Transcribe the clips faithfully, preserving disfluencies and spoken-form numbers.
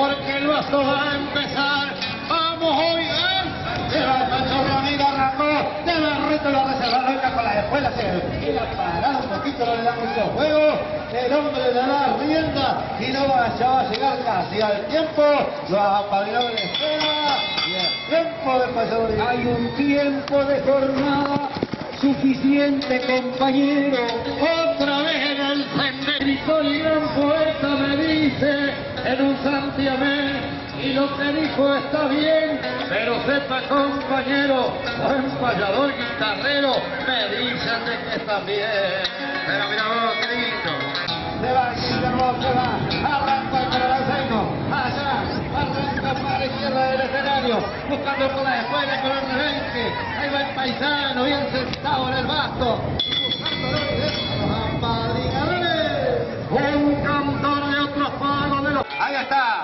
porque el vaso va a empezar. Vamos, oigan. Se va el Cachorro, amigo, arrancó. De Barreto lo reserva, loca con la escuela. Se queda parado un poquito, no le da mucho juego. El hombre le da rienda y no va, ya va a llegar casi al tiempo. Los apadrinadores de escuela y el tiempo de pasador. Hay un tiempo de jornada suficiente, compañero. Otra vez en el sendero. Gritó el gran poeta, me dice, en un santiamén. Y lo que dijo está bien, Pero sepa, compañero, buen payador guitarrero, me dicen de que está bien. Pero mira vos, qué lindo. Se va, Guillermo, se va. Arranca para el Alceino. Allá, arranca para la izquierda del escenario. Buscando por la escuela con el rebenque. Ahí va el paisano, bien sentado en el basto. Buscando los apadrinadores. Un cantor de otro pago de los... Ahí está.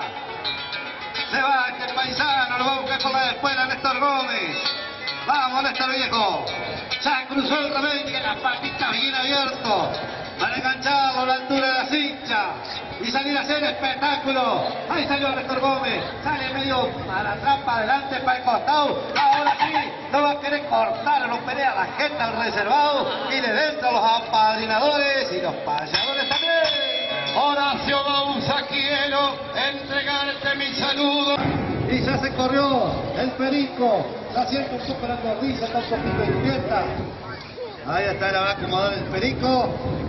Se va este paisano, lo va a buscar por la escuela Néstor Gómez. Vamos, Néstor viejo. Ya cruzó el rebenque, las patitas bien abierto. Para engancharlo a la altura de la cincha y salir a hacer espectáculo. Ahí salió Néstor Gómez. Sale medio para atrás, para adelante, para el costado. Ahora sí, no va a querer cortar, lo pelea la jeta al reservado. Y de dentro los apadrinadores y los payadores también. Horacio Bausa, quiero entregarte mi saludo. Y ya se corrió el Perico. Está haciendo un poco la cornisa, está un poquito inquieta. Ahí está, la va a acomodar el Perico.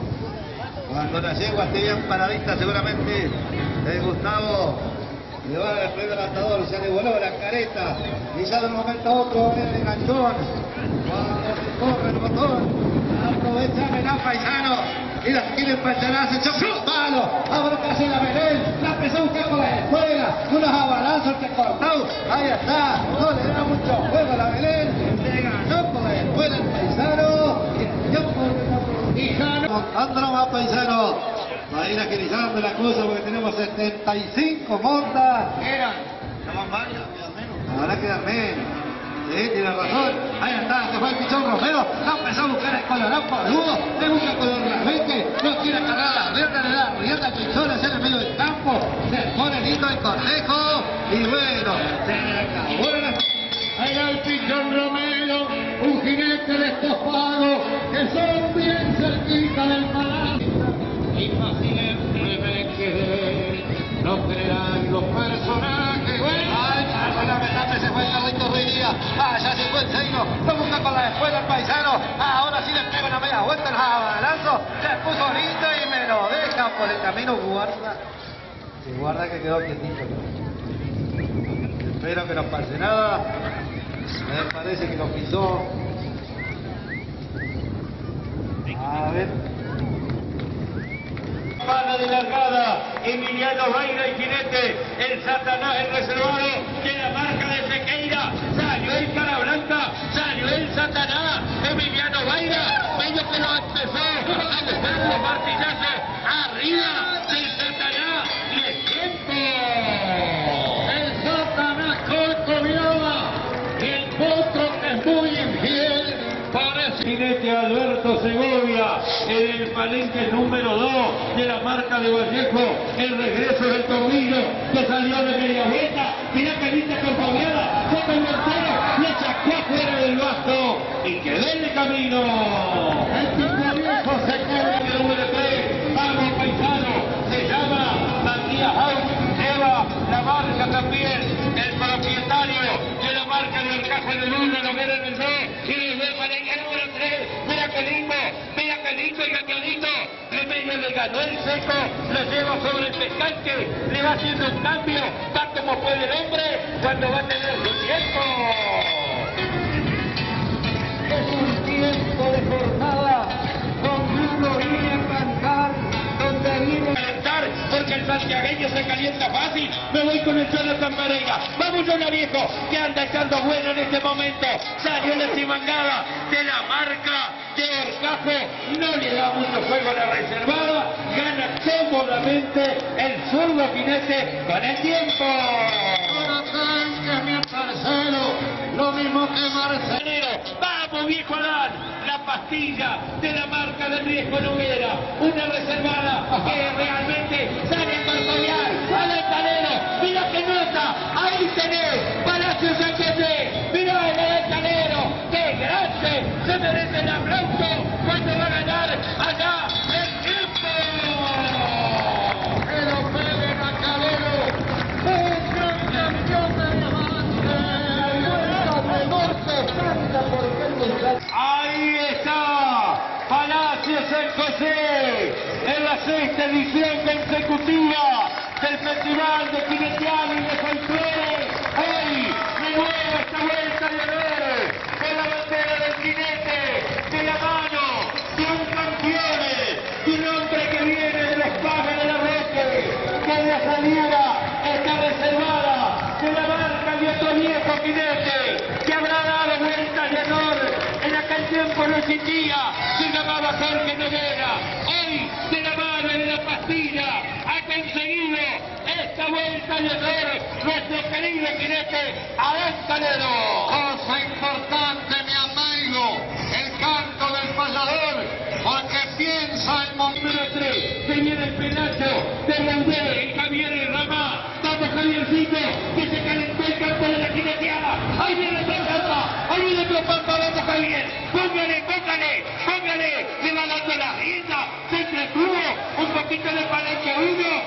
Cuando la yegua esté bien paradita, seguramente el Gustavo le va a dar el primer atador. Ya le voló la careta. Y ya de un momento a otro el enganchón. Cuando se corre el botón, aprovecha el paisano. Y la quiere empachar, se echó un palo. Ahora casi la Belén. La empezó a buscar por la escuela. Unos abalazos que cortó. Ahí está. No le da mucho juego a la Belén. Le ganó por la escuela el paisano. Y dio por el hijano. Andro más paisano. Va a ir agilizando la cosa porque tenemos setenta y cinco montas. eran. ¿Estaban varias? Habrá que dar menos. Sí, tiene razón. Ahí está, se fue el Pichón Romero. La empezó a buscar el colorado paludo. Le busca con el rabeque. No quiere cargar la rienda, le da rienda al Pichón en el medio del campo. Se pone lindo el cortejo. Y bueno, se le acabó la... Ahí va el Pichón Romero, un jinete destofado, que son bien cerquita del palacio. Y fácil el rebenque. No crean los personajes. Ay, la verdad se fue el carrito Ruidía. Allá se fue el Seino. Lo busca con la escuela el paisano. Ahora sí le pega una media vuelta en abalanzo. Se puso lindo y me lo deja por el camino. Guarda. Sí, guarda que quedó quietito. Espero que no pase nada. Me parece que lo pisó. A ver. Pana de largada, Emiliano Vaira y jinete, el Satanás, el reservado de la marca de Sequeira. Salió el cara blanca, salió el Satanás, Emiliano Vaira, medio que lo empezó a buscar los martillazos arriba del Satanás y el tiempo. El Satanás comiaba y el potro que es muy infiel. Parece Jinete Alberto Segovia, en el palenque número dos de la marca de Vallejo, el regreso del tornillo que salió de media vuelta. Mirá que viste con Fabiana, fue el tercero, le sacó fuera del basto y quedó en el camino. el tipo viejo se corre. El número tres, vamos paisano, se llama Matías House, lleva la marca también, el propietario de la marca del Cajo del uno, lo viene en el dos, y le ve para el número tres, mira que lindo, mira que lindo y gateadito, en medio le ganó el seco, lo lleva sobre el pescante, le va haciendo un cambio, va como puede el hombre, cuando va a tener su tiempo. Es un tiempo de jornada donde uno viene a cantar, donde viene a Calentar, porque el santiagueño se calienta fácil. Me voy con el Jonathan Pereira. Vamos, Jonathan viejo, que anda echando bueno en este momento. Salió la cimangada de la marca de Orcajo. No le da mucho juego a la reservada. Gana cómodamente el zurdo jinete con el tiempo. Jonathan, que es mi parcero, lo mismo que Marcelino. Vamos, viejo Adán. La pastilla de la marca de Riesgo Noguera. Una reservada que realmente sale a parpadear al altanero. Mira sexta edición consecutiva del Festival de Jineteado y de Folclore. Hoy, de nuevo esta vuelta de honor, con la bandera del jinete, de la mano de un campeón, de un hombre que viene de los Pajes de la Roque, que la salida está reservada de la marca de otro viejo jinete, que habrá dado vueltas de honor, en aquel tiempo no existía, se llamaba Jorge Noguera. Hoy, de la mano de la pastilla, ha conseguido esta vuelta de honor nuestro querido jinete Adán Calero. Cosa importante, mi amigo, el canto del payador, porque piensa el momento. Número tres, se viene el penacho de Raudé, el Javier y Ramá. Vamos, Javiercito, que se calentó el campo de la jineteada. Ahí viene el Pampa, ahí viene el Pampa, vamos, Javier. Póngale, póngale, póngale, le va dando la rienda, se entretuvo, un poquito de palanca uno.